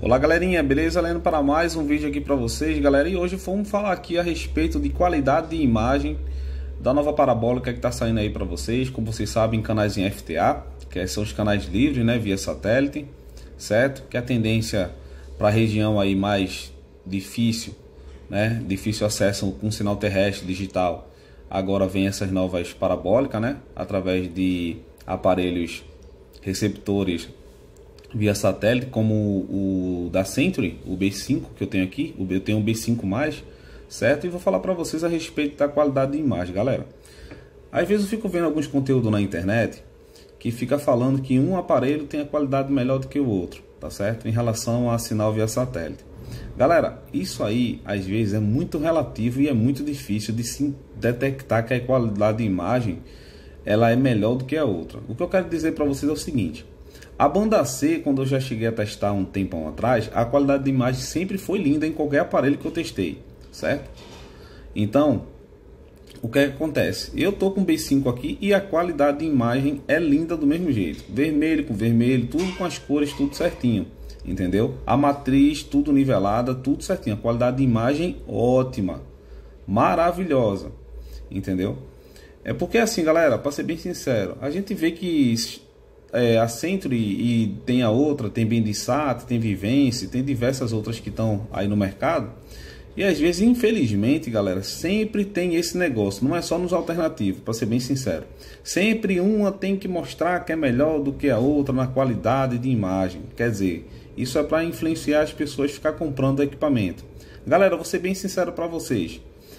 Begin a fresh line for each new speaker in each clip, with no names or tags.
Olá galerinha, beleza? Lendo para mais um vídeo aqui para vocês, galera. E hoje vamos falar aqui a respeito de qualidade de imagem da nova parabólica que está saindo aí para vocês. Como vocês sabem, canais em FTA, que são os canais livres, né, via satélite, certo? Que a tendência para a região aí mais difícil, né, difícil acesso com sinal terrestre digital. Agora vem essas novas parabólicas, né, através de aparelhos receptores via satélite, como o da Century, o B5 que eu tenho aqui. Eu tenho um B5+, certo? E vou falar para vocês a respeito da qualidade de imagem, galera. Às vezes eu fico vendo alguns conteúdos na internet que fica falando que um aparelho tem a qualidade melhor do que o outro, tá certo? Em relação a sinal via satélite. Galera, isso aí às vezes é muito relativo e é muito difícil de se detectar que a qualidade de imagem ela é melhor do que a outra. O que eu quero dizer para vocês é o seguinte: a banda C, quando eu já cheguei a testar um tempão atrás, a qualidade de imagem sempre foi linda em qualquer aparelho que eu testei, certo? Então, o que acontece? Eu tô com o B5 aqui e a qualidade de imagem é linda do mesmo jeito. Vermelho com vermelho, tudo com as cores, tudo certinho, entendeu? A matriz, tudo nivelada, tudo certinho. A qualidade de imagem ótima, maravilhosa, entendeu? É porque assim, galera, para ser bem sincero, a gente vê que a Century e tem a outra, tem Bendisat, tem Vivence, tem diversas outras que estão aí no mercado. E às vezes, infelizmente, galera, sempre tem esse negócio. Não é só nos alternativos, para ser bem sincero. Sempre uma tem que mostrar que é melhor do que a outra na qualidade de imagem. Quer dizer, isso é para influenciar as pessoas a ficar comprando equipamento. Galera, vou ser bem sincero para vocês.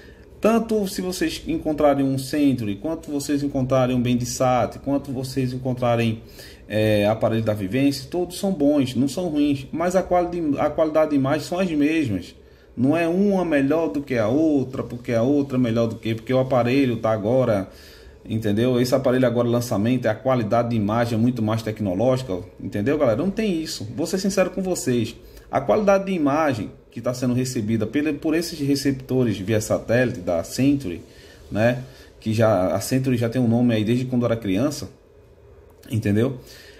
Tanto se vocês encontrarem um Century, quanto vocês encontrarem um Bendisat, quanto vocês encontrarem aparelho da Vivence, todos são bons, não são ruins, mas a qualidade de imagem são as mesmas. Não é uma melhor do que a outra, porque a outra é melhor do que, porque o aparelho está agora, entendeu? Esse aparelho agora lançamento, a qualidade de imagem é muito mais tecnológica, entendeu, galera? Não tem isso. Vou ser sincero com vocês. A qualidade de imagem que está sendo recebida por esses receptores via satélite da Century, né? Que a Century já tem um nome aí desde quando eu era criança, entendeu?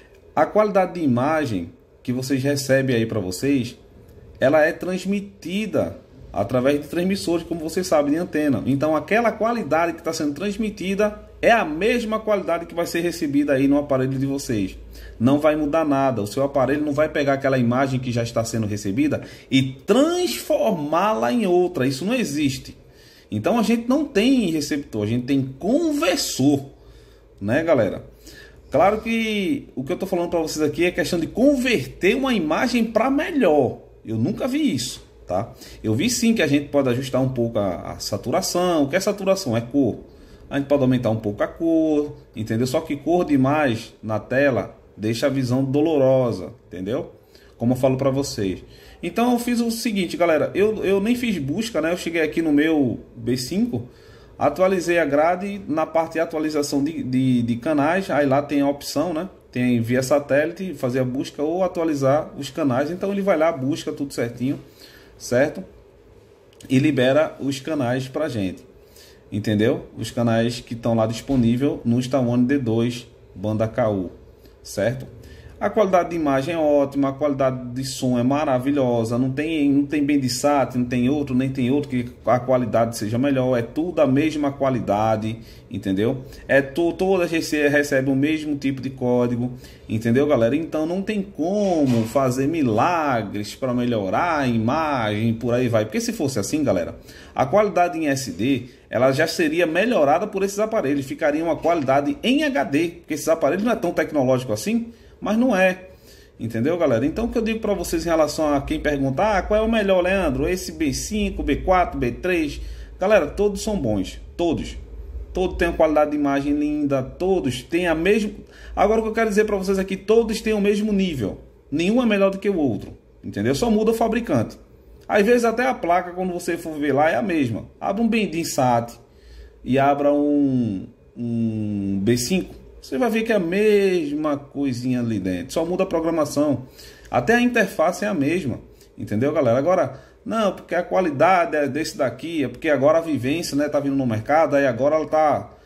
A qualidade de imagem que vocês recebem aí para vocês, ela é transmitida através de transmissores, como vocês sabem, de antena. Então aquela qualidade que está sendo transmitida é a mesma qualidade que vai ser recebida aí no aparelho de vocês. Não vai mudar nada. O seu aparelho não vai pegar aquela imagem que já está sendo recebida e transformá-la em outra. Isso não existe. Então a gente não tem receptor, a gente tem conversor, né, galera? Claro que o que eu estou falando para vocês aqui é questão de converter uma imagem para melhor. Eu nunca vi isso, tá? Eu vi sim que a gente pode ajustar um pouco a saturação. O que é saturação? É cor. A gente pode aumentar um pouco a cor, entendeu? Só que cor demais na tela deixa a visão dolorosa, entendeu? Como eu falo para vocês. Então eu fiz o seguinte, galera. Eu nem fiz busca, né? Eu cheguei aqui no meu B5, atualizei a grade. Na parte de atualização de canais, aí lá tem a opção, né? Tem via satélite, fazer a busca ou atualizar os canais. Então ele vai lá, busca tudo certinho, certo? E libera os canais pra gente, entendeu? Os canais que estão lá disponível no Stallone D2 banda KU, certo? A qualidade de imagem é ótima, a qualidade de som é maravilhosa, não tem Bendisat, não tem outro, nem tem outro que a qualidade seja melhor, é tudo a mesma qualidade, entendeu? Todas recebem o mesmo tipo de código, entendeu, galera? Então não tem como fazer milagres para melhorar a imagem, por aí vai. Porque se fosse assim, galera, a qualidade em SD, ela já seria melhorada por esses aparelhos, ficaria uma qualidade em HD, porque esses aparelhos não é tão tecnológico assim, mas não é, entendeu, galera? Então o que eu digo para vocês em relação a quem perguntar, qual é o melhor, Leandro? Esse B5, B4, B3, galera, todos são bons, todos têm uma qualidade de imagem linda, todos têm a mesma. Agora o que eu quero dizer para vocês aqui, todos têm o mesmo nível, nenhum é melhor do que o outro, entendeu? Só muda o fabricante. Às vezes até a placa, quando você for ver lá, é a mesma. Abra um Bendisat e abra um B5, você vai ver que é a mesma coisinha ali dentro, só muda a programação, até a interface é a mesma, entendeu, galera? Agora, não, porque a qualidade é desse daqui, é porque agora a Vivence, né, tá vindo no mercado, aí agora ela tá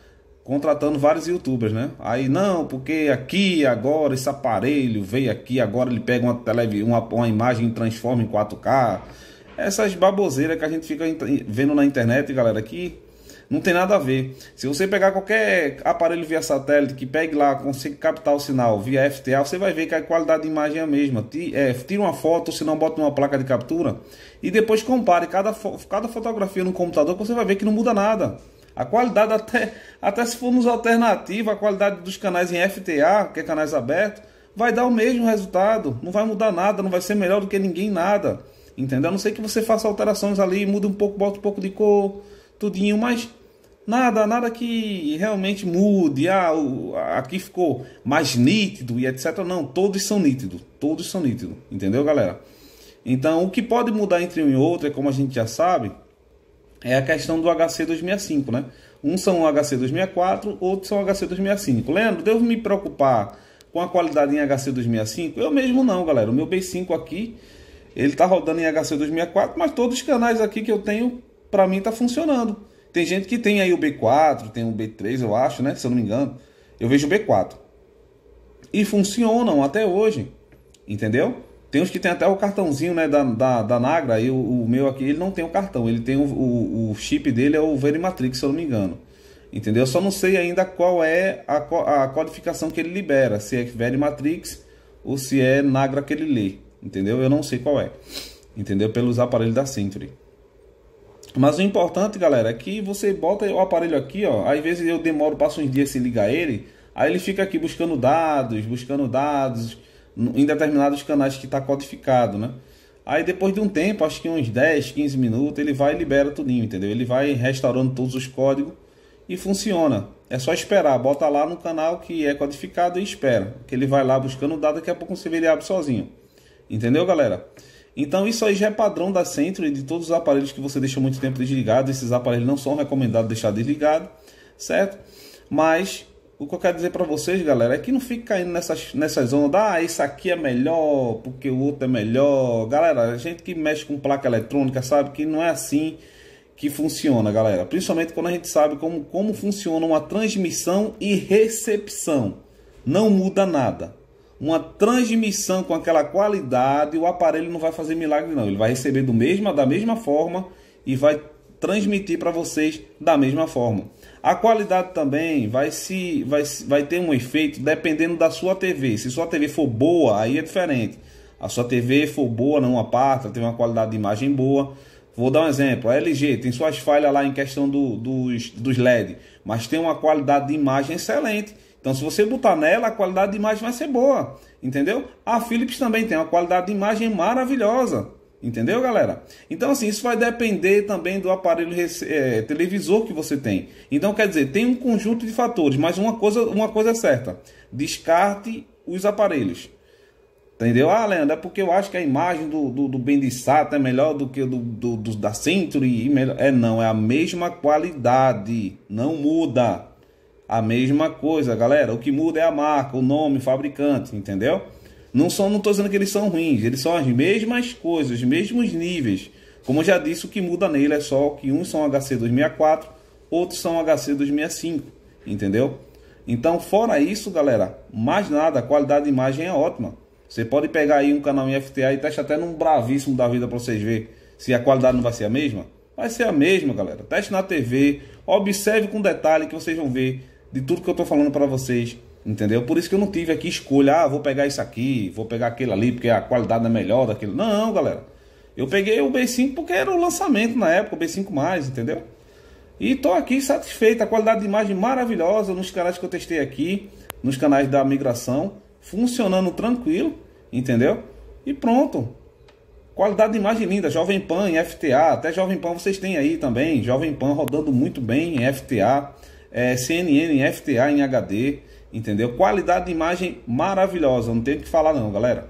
contratando vários youtubers, né? Aí não, porque aqui agora esse aparelho veio aqui, agora ele pega uma imagem e transforma em 4K. Essas baboseiras que a gente fica vendo na internet, galera, que não tem nada a ver. Se você pegar qualquer aparelho via satélite que pegue lá, consiga captar o sinal via FTA, você vai ver que a qualidade de imagem é a mesma. Tira uma foto, se não bota uma placa de captura e depois compare cada fotografia no computador, que você vai ver que não muda nada. A qualidade, até se for nos alternativos, a qualidade dos canais em FTA, que é canais abertos, vai dar o mesmo resultado. Não vai mudar nada, não vai ser melhor do que ninguém, nada. Entendeu? A não ser que você faça alterações ali, muda um pouco, bota um pouco de cor, tudinho, mas nada que realmente mude. Aqui ficou mais nítido e etc. Não, todos são nítidos. Entendeu, galera? Então, o que pode mudar entre um e outro, é como a gente já sabe, é a questão do HC265, né? Um são o HC264, outros são o HC265. Leandro, devo me preocupar com a qualidade em HC265? Eu mesmo não, galera. O meu B5 aqui, ele tá rodando em HC264, mas todos os canais aqui que eu tenho, para mim tá funcionando. Tem gente que tem aí o B4, tem o B3, eu acho, né? Se eu não me engano. Eu vejo o B4. E funcionam até hoje, entendeu? Tem uns que tem até o cartãozinho, né, da Nagra, e o meu aqui, ele não tem o cartão, ele tem o chip dele, é o Verimatrix, se eu não me engano. Entendeu? Eu só não sei ainda qual é a codificação que ele libera, se é Verimatrix ou se é Nagra que ele lê, entendeu? Eu não sei qual é, entendeu? Pelos aparelhos da Century. Mas o importante, galera, é que você bota o aparelho aqui, ó, às vezes eu demoro, passo uns dias sem ligar ele, aí ele fica aqui buscando dados, em determinados canais que está codificado, né? Aí depois de um tempo, acho que uns 10, 15 minutos, ele vai e libera tudinho, entendeu? Ele vai restaurando todos os códigos e funciona. É só esperar, bota lá no canal que é codificado e espera, que ele vai lá buscando dado, daqui a pouco você vê ele abre sozinho. Entendeu, galera? Então isso aí já é padrão da Century, de todos os aparelhos que você deixa muito tempo desligado. Esses aparelhos não são recomendados deixar desligado, certo? Mas o que eu quero dizer para vocês, galera, é que não fique caindo nessas ondas. Isso aqui é melhor porque o outro é melhor. Galera, a gente que mexe com placa eletrônica sabe que não é assim que funciona, galera. Principalmente quando a gente sabe como funciona uma transmissão e recepção. Não muda nada. Uma transmissão com aquela qualidade, o aparelho não vai fazer milagre não. Ele vai receber da mesma forma e vai transmitir para vocês da mesma forma. A qualidade também vai ter um efeito dependendo da sua TV. Se sua TV for boa, aí é diferente. A sua TV for boa, não aparta, tem uma qualidade de imagem boa. Vou dar um exemplo, a LG tem suas falhas lá em questão dos LED, mas tem uma qualidade de imagem excelente. Então se você botar nela, a qualidade de imagem vai ser boa, entendeu? A Philips também tem uma qualidade de imagem maravilhosa. Entendeu, galera? Então assim, isso vai depender também do aparelho televisor que você tem. Então quer dizer, tem um conjunto de fatores, mas uma coisa é certa: descarte os aparelhos. Entendeu? Leandro, é porque eu acho que a imagem do Bendisat é melhor do que da Century. Não, é a mesma qualidade, não muda. A mesma coisa, galera. O que muda é a marca, o nome, o fabricante, entendeu? Não estou dizendo que eles são ruins, eles são as mesmas coisas, os mesmos níveis. Como eu já disse, o que muda nele é só que uns são HC264, outros são HC265, entendeu? Então, fora isso, galera, mais nada, a qualidade de imagem é ótima. Você pode pegar aí um canal em FTA e teste até num bravíssimo da vida para vocês verem se a qualidade não vai ser a mesma. Vai ser a mesma, galera. Teste na TV, observe com detalhe que vocês vão ver de tudo que eu estou falando para vocês. Entendeu? Por isso que eu não tive aqui escolha, vou pegar isso aqui, vou pegar aquele ali, porque a qualidade é melhor daquele. Não, galera. Eu peguei o B5 porque era o lançamento na época, o B5+, entendeu? E tô aqui satisfeito, a qualidade de imagem maravilhosa nos canais que eu testei aqui, nos canais da migração, funcionando tranquilo, entendeu? E pronto. Qualidade de imagem linda, Jovem Pan em FTA, até Jovem Pan vocês têm aí também, Jovem Pan rodando muito bem em FTA, CNN em FTA em HD, entendeu? Qualidade de imagem maravilhosa, não tem o que falar não, galera.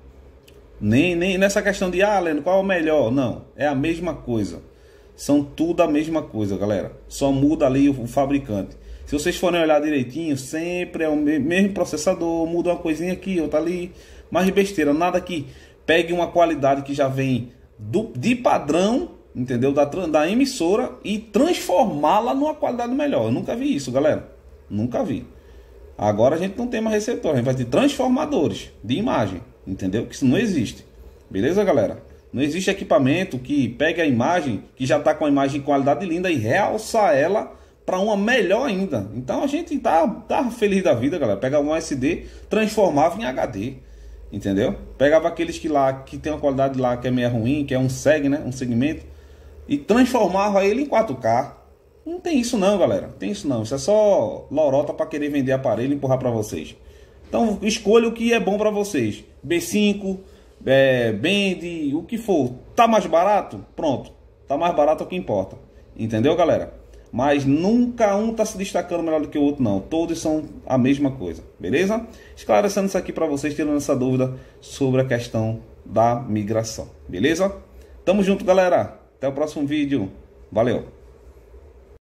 Nem nessa questão de, Leandro, qual é o melhor? Não, é a mesma coisa. São tudo a mesma coisa, galera. Só muda ali o fabricante. Se vocês forem olhar direitinho, sempre é o mesmo processador, muda uma coisinha aqui, outra ali, mas besteira, nada que pegue uma qualidade que já vem de padrão, entendeu? Da emissora e transformá-la numa qualidade melhor. Eu nunca vi isso, galera. Nunca vi. Agora a gente não tem mais receptor, a gente vai ter transformadores de imagem, entendeu? Que isso não existe. Beleza, galera? Não existe equipamento que pegue a imagem, que já está com a imagem de qualidade linda, e realça ela para uma melhor ainda. Então a gente tá feliz da vida, galera. Pegava um SD, transformava em HD, entendeu? Pegava aqueles que tem uma qualidade lá que é meio ruim, que é um seg, né? Um segmento, e transformava ele em 4K. Não tem isso não, galera. Não tem isso não. Isso é só lorota para querer vender aparelho e empurrar para vocês. Então escolha o que é bom para vocês. B5, Bend, o que for. Tá mais barato? Pronto. Tá mais barato é o que importa. Entendeu, galera? Mas nunca um tá se destacando melhor do que o outro, não. Todos são a mesma coisa. Beleza? Esclarecendo isso aqui para vocês, tirando essa dúvida sobre a questão da migração. Beleza? Tamo junto, galera. Até o próximo vídeo. Valeu!